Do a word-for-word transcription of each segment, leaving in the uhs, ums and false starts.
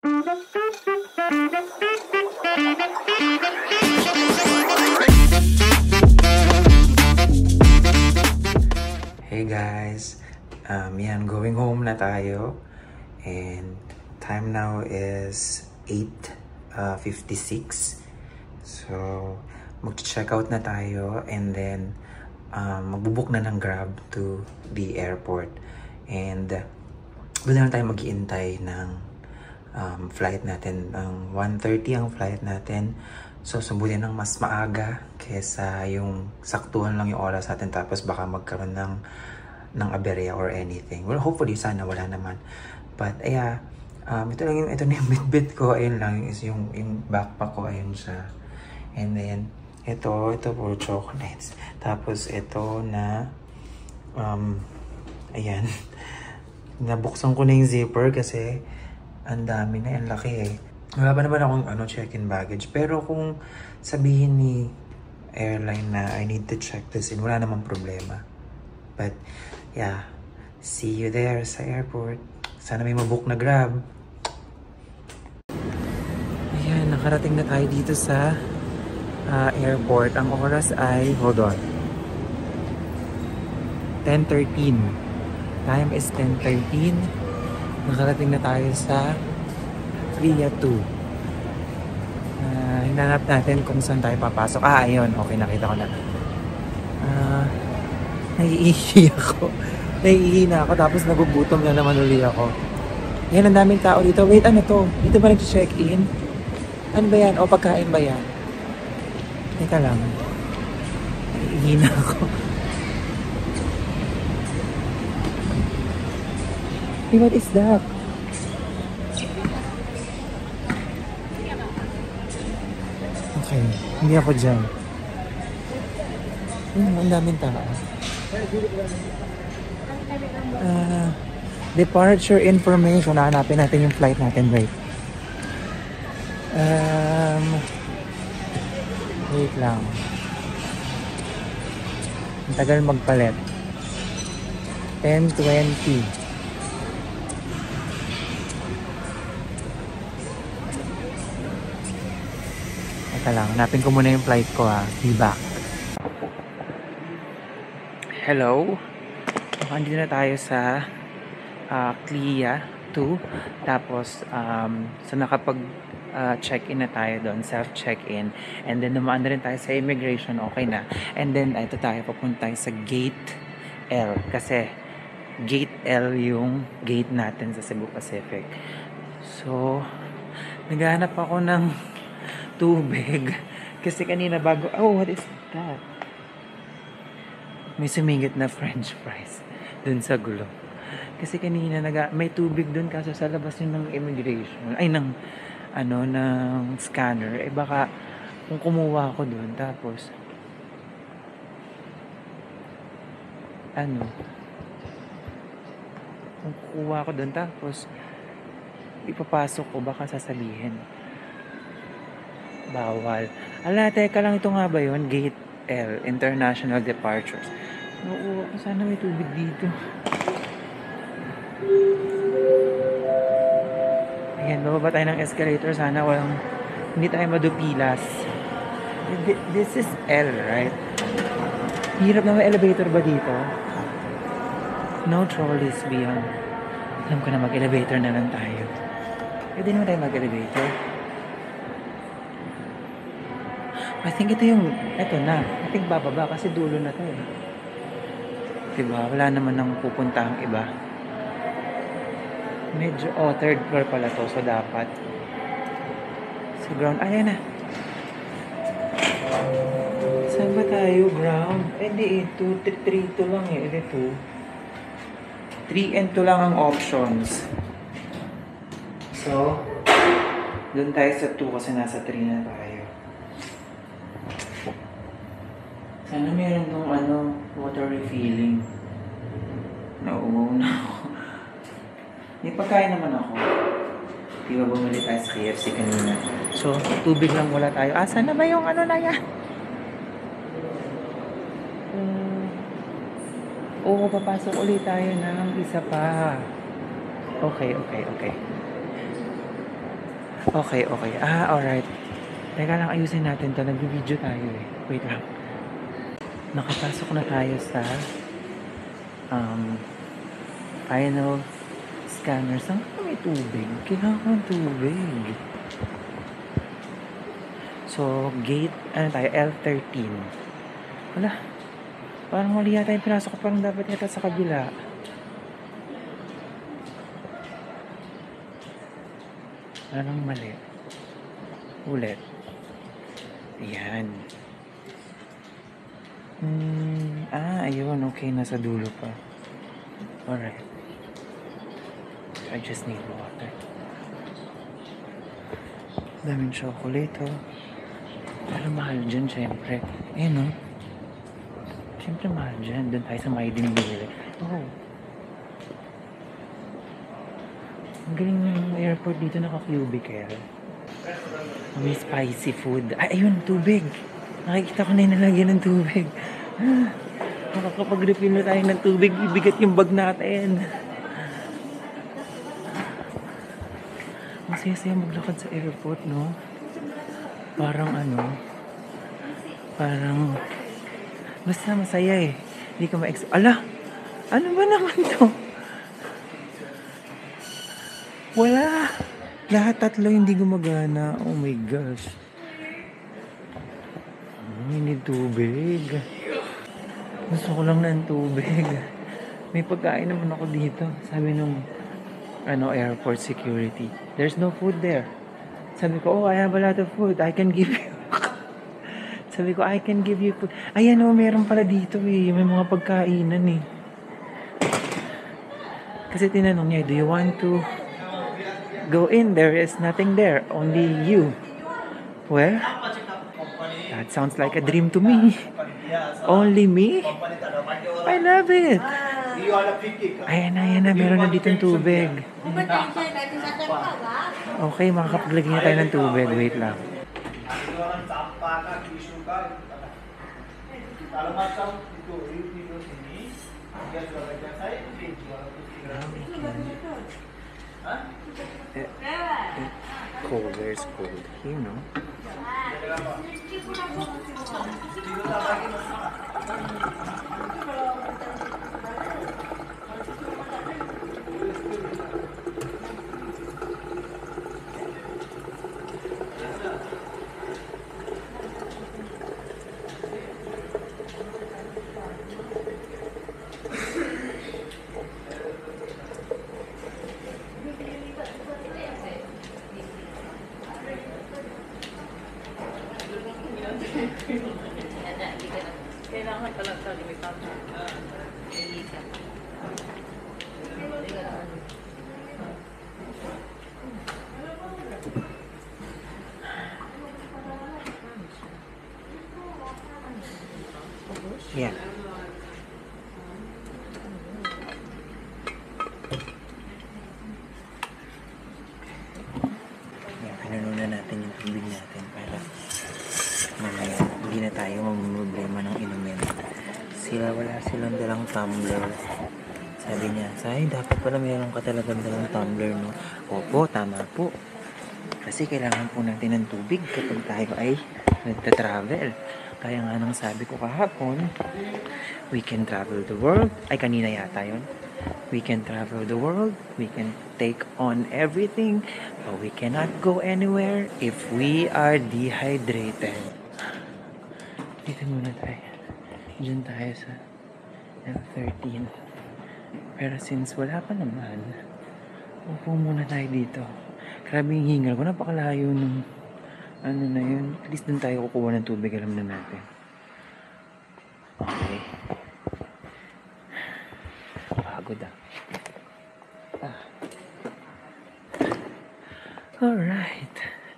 Hey guys, um, yan, going home na tayo, and time now is eight fifty-six. So, mag-check out na tayo, and then um, magbubook na ng Grab to the airport. And uh, doon na tayo mag-iintay ng um, flight natin. Ang one thirty ang flight natin. So, subutin ng mas maaga kesa yung saktuhan lang yung oras natin, tapos baka magkaroon ng ng aberya or anything. Well, hopefully, sana wala naman. But, yeah, um, ito lang yung, ito na yung bit-bit ko. Ayun lang, is yung, yung backpack ko. Ayun siya. And then, ito, ito po, chocolates. Tapos, ito na, um, ayan. Nabuksan ko na yung zipper kasi ang dami na, ang laki eh. Wala pa naman akong ano, check-in baggage. Pero kung sabihin ni airline na I need to check this in, wala namang problema. But, yeah. See you there sa airport. Sana may mabook na Grab. Ayan, nakarating na tayo dito sa uh, airport. Ang oras ay, hold on, ten thirteen. Time is ten thirteen. Nakarating na tayo sa Tria two. Uh, hinanap natin kung saan tayo papasok. Ah, ayun. Okay, nakita ko na. Uh, naiihi ako. Naiihi na ako. Tapos nagugutom na naman uli ako. Yan, ang daming tao dito. Wait, ano to? Dito ba nag-check-in? Ano ba yan? O, pagkain ba yan? Teka lang. Naiihi na ako. Hey, what is that? Okay, hindi ako dyan. Hmm, ang daming tao. Uh, departure information. Hahanapin natin yung flight natin, right? Um, wait lang. Ang tagal magpalit. ten twenty. Teka lang, hanapin ko muna yung flight ko ha. Be back. Hello? So, andito na tayo sa uh, Tria two. Tapos, um, so nakapag uh, check-in na tayo doon, self-check-in. And then, dumaan na rin tayo sa immigration, okay na. And then, ito tayo, papunta tayo sa Gate L. Kasi, Gate L yung gate natin sa Cebu Pacific. So, naghahanap ako ng tubig. Kasi kanina bago, oh, what is that? May sumingit na french fries dun sa gulo. Kasi kanina naga, may tubig dun kaso sa labas yun ng immigration. Ay, ng, ano, ng scanner. Eh baka, kung kumuha ako dun, tapos, ano, kung kukuha ako dun, tapos, ipapasok ko, baka sasabihin. Bawal. Ala, teka lang, ito nga ba yun? Gate L, International Departures. Oo, sana may tubig dito. Ayan, bababa tayo ng escalator. Sana walang, hindi tayo madupilas. This is L, right? Hirap na, may elevator ba dito? No trolleys beyond. Alam ko na, mag-elevator na lang tayo. Pwede naman tayo mag-elevator. I think ito yung, ito na. I think bababa kasi dulo na to eh. Diba? Wala naman nang pupuntahang iba. Medyo, oh, third floor pala to. So, dapat. Sa ground, ayan na. Saan ba tayo? Ground? Eh, di, two, three, two lang eh. Eh, two. three and two lang ang options. So, dun tayo sa two kasi nasa three na tayo. Sana meron tong ano, water refilling. Nauuwaw na ako. May pagkain naman ako. Di ba bumili tayo sa K F C kanina? So, tubig lang wala tayo. Asa na ba yung ano na yan? Um, Oo, papasok ulit tayo ng isa pa. Okay, okay, okay. Okay, okay. Ah, alright. Teka lang, ayusin natin to. Nag-video tayo eh. Wait lang. Nakapasok na tayo sa um, final scanner. Saan ka may tubig? Kailangan ko ng tubig. So, gate, ano tayo? L thirteen. Wala. Parang mali yata yung pinasok ko. Parang dapat yata sa kabila. Parang mali. Ulit. Ayan. Hmm, ah, ayun. Okay, nasa dulo pa. Alright. I just need water. Daming chocolate, oh. Pero mahal dyan, syempre. Eh, no? Syempre mahal dyan. Doon tayo sa may dinibili. Oh. Ang galing ng airport dito, naka-cubicle. May spicy food. Ay, ayun, tubig. Nakikita ko na yung nalagyan ng tubig. Makakapag-refill na tayo ng tubig. Ibigat yung bag natin. Masaya-saya maglakad sa airport, no? Parang ano, parang, basta masaya eh. Hindi ka ma-ex... Ala! Ano ba naman to? Wala! Lahat tatlo hindi gumagana. Oh my gosh. Hindi tubig. Gusto ko lang ng tubig. May pagkain naman ako dito. Sabi nung ano, airport security, there's no food there. Sabi ko, oh, I have a lot of food. I can give you. Sabi ko, I can give you food. Ayan o, meron pala dito eh. May mga pagkainan eh. Kasi tinanong niya, do you want to go in? There is nothing there. Only you. Well, that sounds like a dream to me. Only me? I love it. Ayan na, ayan na. Meron na dito tubig. Okay, makakapaglagay na tayo ng tubig. Wait lang. Cold, where's cold? Here, no? Kailangan pala ito, limitan mo. Yeah. Yeah, pinanuna natin yung tubig natin para mamaya hindi na tayo mamumroblema ng inumin. Sila, wala silang dalang tumbler. Sabi niya, Say, dapat pala mayroon ka talagang dalang tumbler, no? Opo, tama po. Kasi kailangan po natin ng tubig kapag tayo ay nagta-travel. Kaya nga nang sabi ko kahapon, we can travel the world. Ay, kanina yata yun. We can travel the world. We can take on everything. But we cannot go anywhere if we are dehydrated. Dito muna tayo. Diyan tayo sa L thirteen. Pero since wala pa naman, upo muna tayo dito. Grabe yung hingal ko. Napakalayo nung ano na yun. At least dun tayo kukuha ng tubig. Alam na natin. Okay. Pagod ah. Ah. Alright.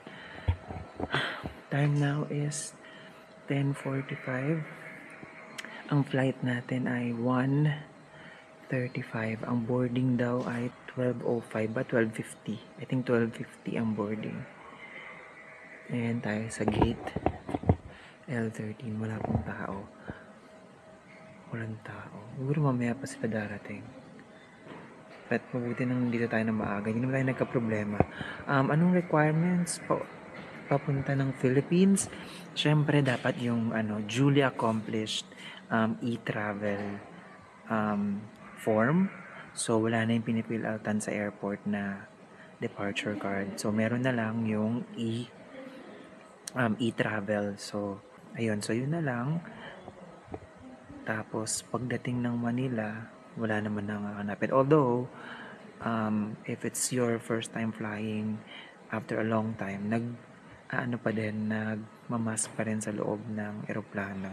Time now is ten forty-five. Ang flight natin ay one thirty-five. Ang boarding daw ay twelve oh five ba? twelve fifty. I think twelve fifty ang boarding. Ayan tayo sa gate L thirteen. Wala pong tao. Walang tao. Siguro mamaya pa sila darating. But mabuti nang dito tayo na maaga. Hindi naman tayo nagka-problema. Um, anong requirements po papunta ng Philippines? Siyempre, dapat yung ano, duly accomplished um, e-travel um, form. So, wala na yung pinipil-outan sa airport na departure card. So, meron na lang yung e um, e-travel. So, ayun. So, yun na lang. Tapos, pagdating ng Manila, wala naman nang hahanapin. Although, um, if it's your first time flying after a long time, nag, ano pa din, nagmamas pa rin sa loob ng eroplano.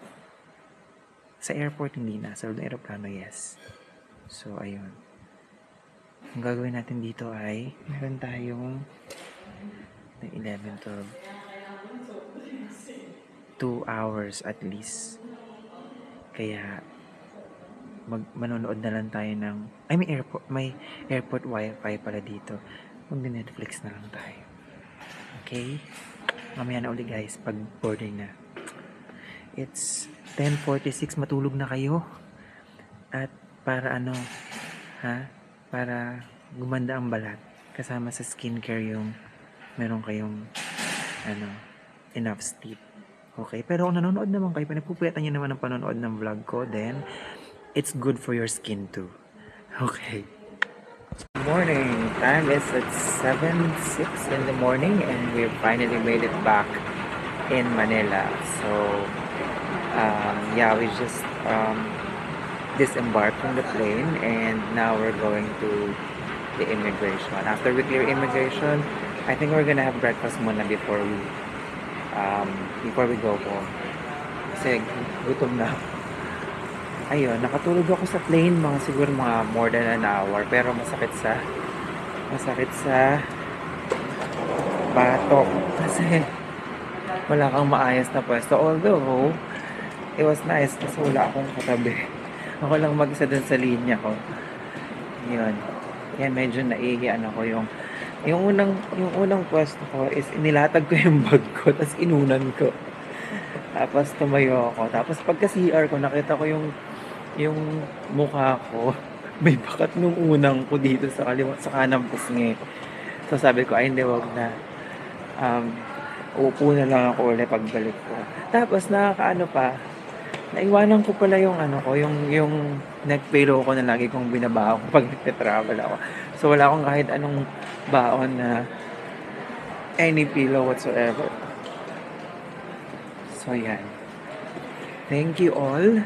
Sa airport, hindi na. Sa loob ng eroplano, yes. So, ayun. Ang gagawin natin dito ay, meron tayong eleven, twelve, two hours at least. Kaya, mag manonood na lang tayo ng, ay may airport, may airport wifi pala dito. Mag-Netflix na lang tayo. Okay? Mamaya na uli guys, pag boarding na. It's ten forty-six, matulog na kayo. At para ano, ha? Para gumanda ang balat. Kasama sa skincare yung meron kayong ano, enough sleep. Okay? Pero kung nanonood naman kayo, pinagpupuyatan nyo naman ang panonood ng vlog ko, then it's good for your skin too. Okay. Good morning. Time is at seven oh six in the morning and we finally made it back in Manila. So, um, yeah, we just um, disembarked from the plane and now we're going to the immigration. After we clear immigration, I think we're gonna have breakfast muna before we um, before we go home. Kasi gutom na. Ayun, nakatulog ako sa plane mga siguro mga more than an hour pero masakit sa masakit sa batok kasi wala kang maayos na pwesto. Although it was nice kasi wala akong katabi. Ako lang mag-isa dun sa linya ko. Yun. Yan, medyo naiiyan ako yung yung unang yung unang pwesto ko is inilatag ko yung bag ko tapos inunan ko. Tapos tumayo ako. Tapos pagka C R ko nakita ko yung yung mukha ko may bakat nung unang ko dito sa kaliwa sa kanang pisngi. So sabi ko ay hindi, wag na. Um, upo na lang ako ulit pagbalik ko. Tapos nakakaano pa, naiwanan ko pala yung ano ko, yung yung neck pillow ko na lagi kong binabaon pag nagte-travel ako. So wala akong kahit anong baon na any pillow whatsoever. So yan. Thank you all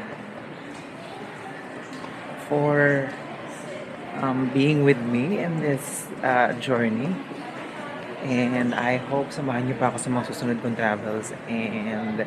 for um, being with me in this uh, journey. And I hope samahan niyo pa ako sa mga susunod kong travels. And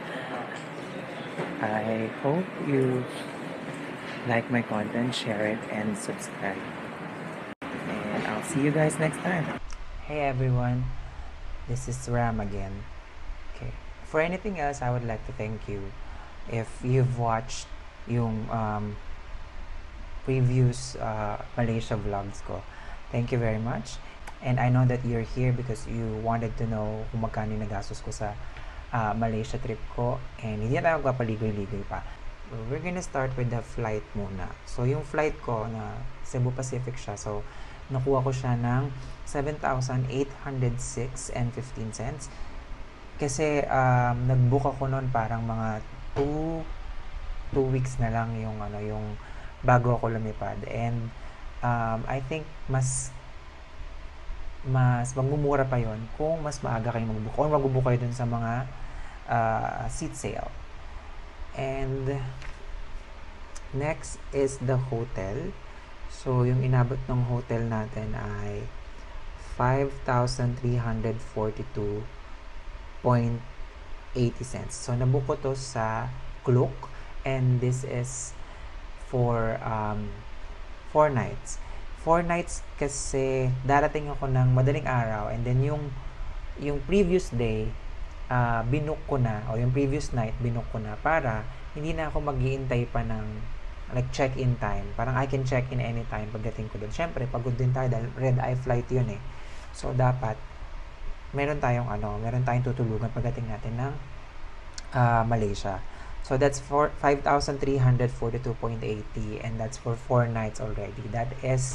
I hope you like my content, share it, and subscribe. And I'll see you guys next time. Hey everyone, this is Ram again. Okay. For anything else, I would like to thank you. If you've watched yung um, previous uh, Malaysia vlogs ko, thank you very much. And I know that you're here because you wanted to know kung magkano yung nagastos ko sa uh, Malaysia trip ko. And hindi na tayo magpapaligoy-ligoy pa. We're gonna start with the flight muna. So yung flight ko na Cebu Pacific siya. So nakuha ko siya ng seven thousand eight hundred six and fifteen cents. Kasi um, nag-book ako noon parang mga two two weeks na lang yung ano yung bago ako lumipad. And um, I think mas mas magmumura pa yon kung mas maaga kayo mag-book or mag-book kayo dun sa mga uh, seat sale. And next is the hotel. So yung inabot ng hotel natin ay five thousand three hundred forty-two point eighty cents. So nabook ko to sa Klook and this is for um, four nights. Four nights kasi darating ako ng madaling araw and then yung yung previous day uh, binook ko na o yung previous night binook ko na para hindi na ako mag-iintay pa ng like check-in time. Parang I can check in anytime pagdating ko doon. Syempre, pagod din tayo dahil red-eye flight yun eh. So dapat meron tayong ano, meron tayong tutulugan pagdating natin ng uh, Malaysia. So that's for five thousand three hundred forty-two point eighty and that's for four nights already. That is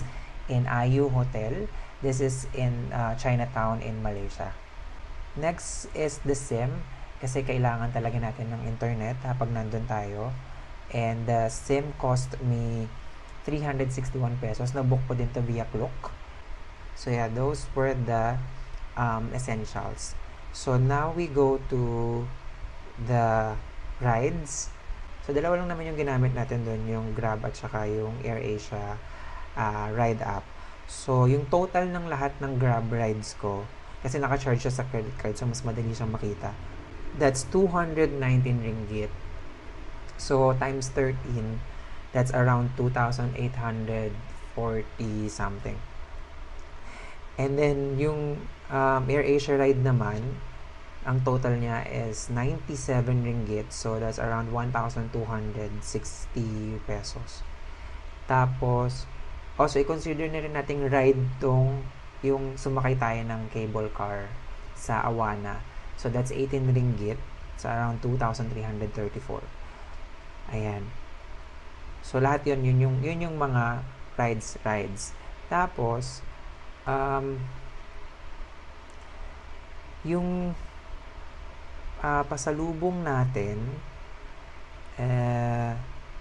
in Ayu Hotel. This is in uh, Chinatown in Malaysia. Next is the SIM, kasi kailangan talaga natin ng internet kapag nandun tayo. And the SIM cost me three hundred sixty-one pesos. Nabook ko din to via Klook. So yeah, those were the um, essentials. So now we go to the rides. So dalawa lang naman yung ginamit natin doon, yung Grab at saka yung AirAsia uh, ride app. So yung total ng lahat ng Grab rides ko, kasi naka-charge siya sa credit card, so mas madali siyang makita. That's two hundred nineteen ringgit. So times thirteen, that's around two thousand eight hundred forty something. And then yung um, AirAsia ride naman, ang total niya is ninety-seven ringgit. So that's around one thousand two hundred sixty pesos. Tapos also i-consider na rin nating ride tong yung sumakay tayo ng cable car sa Awana. So that's eighteen ringgit. So around two thousand three hundred thirty-four. Ayan. So lahat yun, yun yung, yun yung mga rides, rides. Tapos, um, yung uh, pasalubong natin, eh,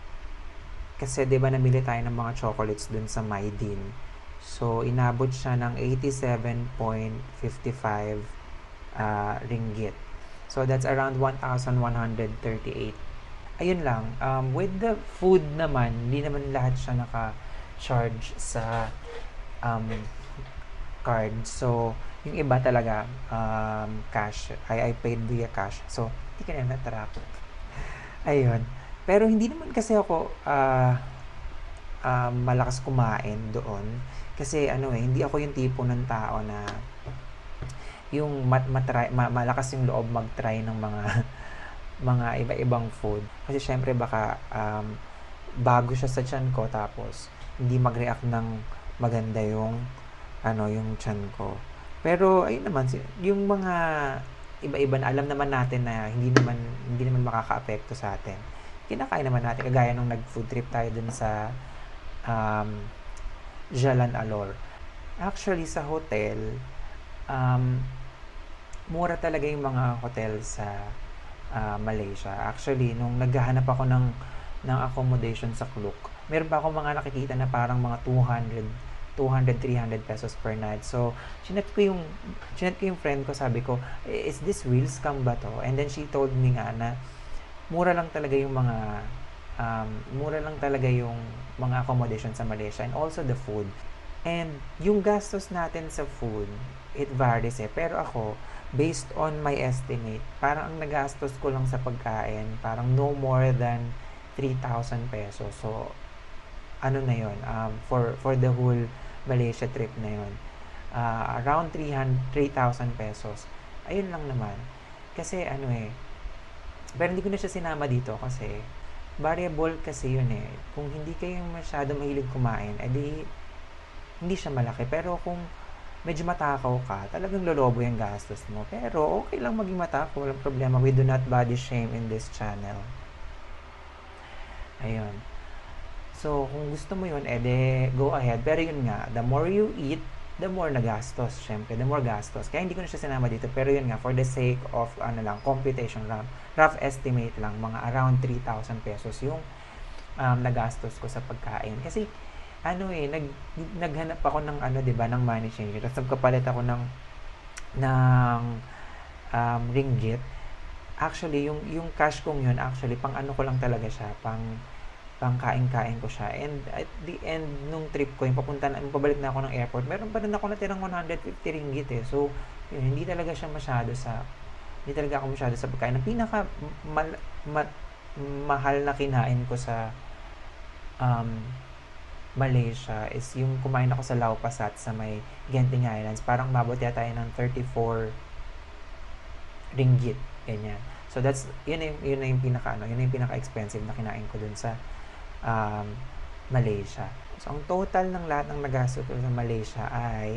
kasi diba namili tayo ng mga chocolates dun sa Maydin. So, inabot siya ng eighty-seven point five five uh, ringgit. So, that's around one thousand one hundred thirty-eight. Ayun lang. Um, with the food naman, hindi naman lahat siya naka-charge sa um, card. So, yung iba talaga, um, cash. I, I paid via cash. So, hindi ka na natrap. Ayun. Pero hindi naman kasi ako uh, uh, malakas kumain doon. Kasi ano eh, hindi ako yung tipo ng tao na yung mat matry, ma malakas yung loob mag-try ng mga mga iba-ibang food. Kasi syempre baka um, bago siya sa tiyan ko, tapos hindi mag-react ng maganda yung ano yung tiyan ko. Pero ayun naman, yung mga iba-iba na alam naman natin na hindi naman hindi naman makaka-apekto sa atin. Kinakain naman natin, kagaya nung nag-food trip tayo dun sa um, Jalan Alor. Actually, sa hotel, um, mura talaga yung mga hotel sa uh, Malaysia. Actually, nung naghahanap ako ng, ng accommodation sa Klook, meron pa ako mga nakikita na parang mga two hundred, three hundred pesos per night. So, chinet ko yung, chinet ko yung friend ko, sabi ko, is this real scam ba to? And then she told me nga na, mura lang talaga yung mga um, mura lang talaga yung mga accommodation sa Malaysia, and also the food. And yung gastos natin sa food, it varies eh. Pero ako, based on my estimate, parang ang nagastos ko lang sa pagkain, parang no more than three thousand pesos. So, ano na yun, um, for, for the whole Malaysia trip na yun. Uh, around three thousand pesos. Ayun lang naman. Kasi ano eh, pero hindi ko na siya sinama dito kasi variable kasi yun eh. Kung hindi kayo masyado mahilig kumain, edi hindi siya malaki. Pero kung medyo matakaw ka, talagang lolobo yung gastos mo. Pero okay lang maging matakaw, walang problema. We do not body shame in this channel. Ayun. So, kung gusto mo yun, edi go ahead. Pero yun nga, the more you eat, the more nagastos. Syempre, the more gastos. Kaya hindi ko na siya sinama dito. Pero yun nga, for the sake of, ano lang, computation lang, rough estimate lang, mga around three thousand pesos yung um, nagastos ko sa pagkain. Kasi, ano eh, nag, naghanap ako ng, ano, diba, ng money changer. Tapos nagkapalit ako ng, ng um, ringgit. Actually, yung, yung cash kong yun, actually, pang ano ko lang talaga siya, pang, pang kain-kain ko siya. And at the end nung trip ko, yung papunta na, yung pabalik na ako ng airport, meron pa rin ako natirang one hundred fifty ringgit eh. So, yun, hindi talaga siya masyado sa, hindi talaga ako masyado sa pagkain. Ang pinaka mal, ma, mahal na kinain ko sa um, Malaysia is yung kumain ako sa Lau Pa Sat sa may Genting Islands. Parang mabot yata tayo ng thirty-four ringgit. Ganyan. So, that's, yun na yung, yun na yung pinaka, ano, yun na yung pinaka-expensive na kinain ko dun sa um, Malaysia. So, ang total ng lahat ng nagastos ko sa Malaysia ay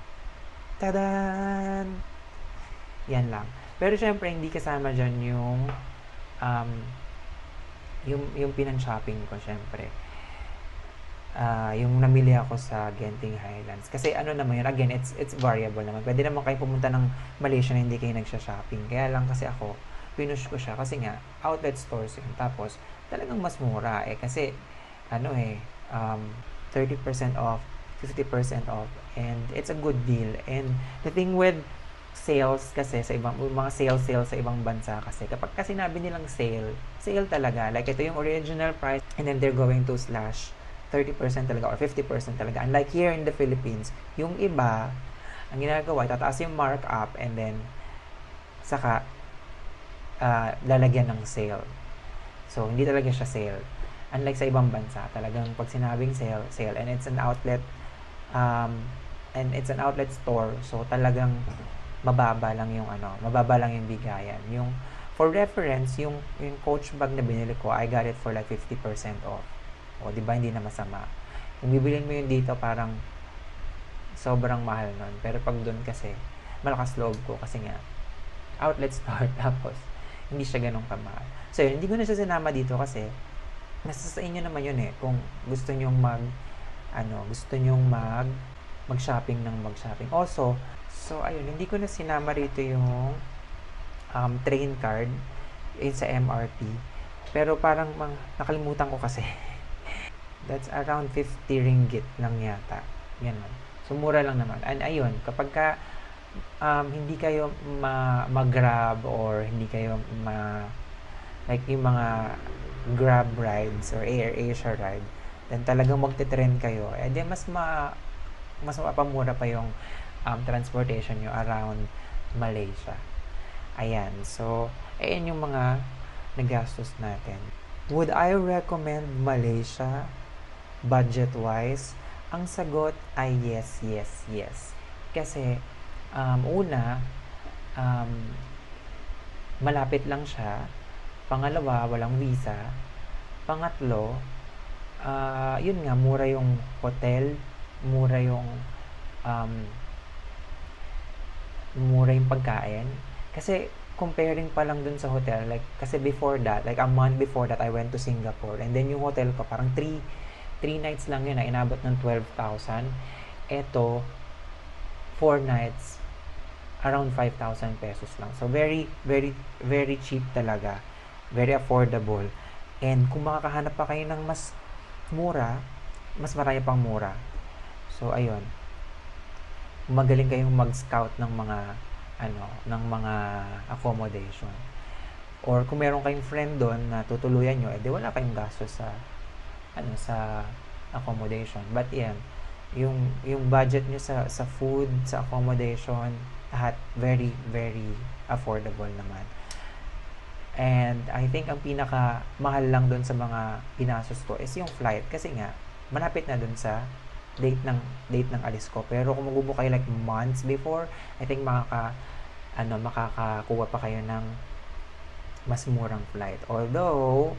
tadan! Yan lang. Pero syempre, hindi kasama dyan yung um, yung, yung pinan-shopping ko, syempre. uh, yung namili ako sa Genting Highlands. Kasi ano naman yun, again, it's it's variable naman. Pwede naman kayo pumunta ng Malaysia na hindi kayo nagsha-shopping. Kaya lang kasi ako, pinush ko siya kasi nga, outlet stores yun. Tapos, talagang mas mura eh. Kasi, ano eh, um, thirty percent off, fifty percent off, and it's a good deal. And the thing with sales kasi sa ibang mga sales sales sa ibang bansa kasi kapag kasi sinabi nilang sale, sale talaga. Like ito yung original price and then they're going to slash thirty percent talaga or fifty percent talaga. Unlike here in the Philippines, yung iba ang ginagawa, tataas yung markup and then saka uh, lalagyan ng sale. So hindi talaga siya sale. Unlike sa ibang bansa, talagang pag sinabing sale, sale and it's an outlet um, and it's an outlet store. So talagang mababa lang yung ano, mababa lang yung bigayan. Yung for reference, yung yung Coach bag na binili ko, I got it for like fifty percent off. O, di ba hindi na masama. Kung bibilin mo yun dito, parang sobrang mahal nun. Pero pag doon kasi, malakas loob ko kasi nga outlet store tapos hindi siya ganun kamahal. So, yun, hindi ko na siya sinama dito kasi nasa sa inyo naman yun eh. Kung gusto nyong mag ano, gusto nyong mag mag-shopping ng mag-shopping. Also, so, ayun, hindi ko na sinama rito yung um, train card in sa M R T. Pero parang mang, nakalimutan ko kasi. That's around fifty ringgit lang yata. Yan. So, mura lang naman. And ayun, kapag ka um, hindi kayo ma- mag-grab or hindi kayo ma- like yung mga grab rides or Air Asia ride, then talagang magte-trend kayo. Eh, di mas ma mas mapamura pa yung um, transportation nyo around Malaysia. Ayan. So, ayan yung mga nagastos natin. Would I recommend Malaysia budget-wise? Ang sagot ay yes, yes, yes. Kasi, um, una, um, malapit lang siya. Pangalawa, walang visa. Pangatlo, uh, yun nga, mura yung hotel, mura yung um, mura yung pagkain. Kasi, comparing pa lang dun sa hotel, like, kasi before that, like a month before that, I went to Singapore. And then yung hotel ko, parang three, three nights lang yun, na inabot ng twelve thousand. Eto, four nights, around five thousand pesos lang. So, very, very, very cheap talaga. Very affordable. And kung makakahanap pa kayo ng mas mura, mas marami pang mura. So, ayun. Magaling kayong mag-scout ng mga ano, ng mga accommodation. Or kung meron kayong friend doon na tutuluyan nyo, edi wala kayong gasto sa ano, sa accommodation. But yan, yung yung budget nyo sa sa food, sa accommodation, lahat very very affordable naman. And I think ang pinaka mahal lang doon sa mga pinastos ko is yung flight kasi nga malapit na doon sa date ng date ng alis ko. Pero kung magbubook kayo like months before, I think makaka ano makakakuha pa kayo ng mas murang flight. Although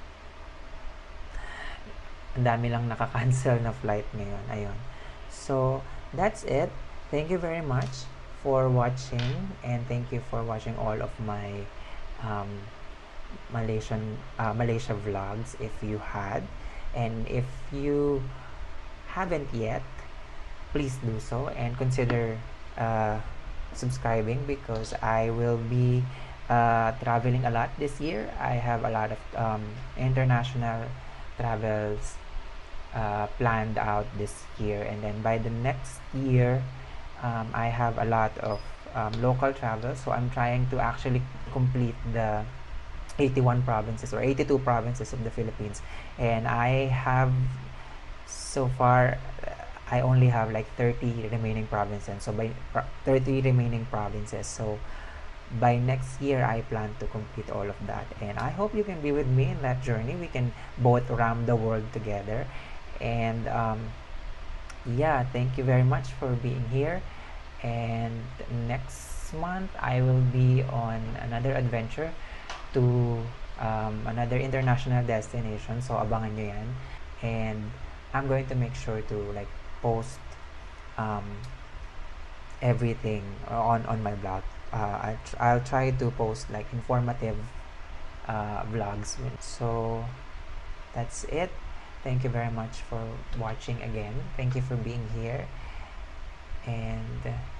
ang dami lang nakaka-cancel na flight ngayon. Ayun. So, that's it. Thank you very much for watching and thank you for watching all of my um, Malaysian uh, Malaysia vlogs if you had. And if you haven't yet, please do so and consider uh, subscribing because I will be uh, traveling a lot this year. I have a lot of um, international travels uh, planned out this year, and then by the next year um, I have a lot of um, local travel, so I'm trying to actually complete the eighty-one provinces or eighty-two provinces of the Philippines, and I have so far I only have like thirty remaining provinces, so by thirty remaining provinces, so by next year I plan to complete all of that, and I hope you can be with me in that journey. We can both round the world together, and um, yeah, thank you very much for being here. And next month I will be on another adventure to um, another international destination, so abangan nyo yan. And I'm going to make sure to like post um, everything on on my blog. uh, I'll, tr- I'll try to post like informative uh, vlogs. So that's it. Thank you very much for watching again. Thank you for being here. And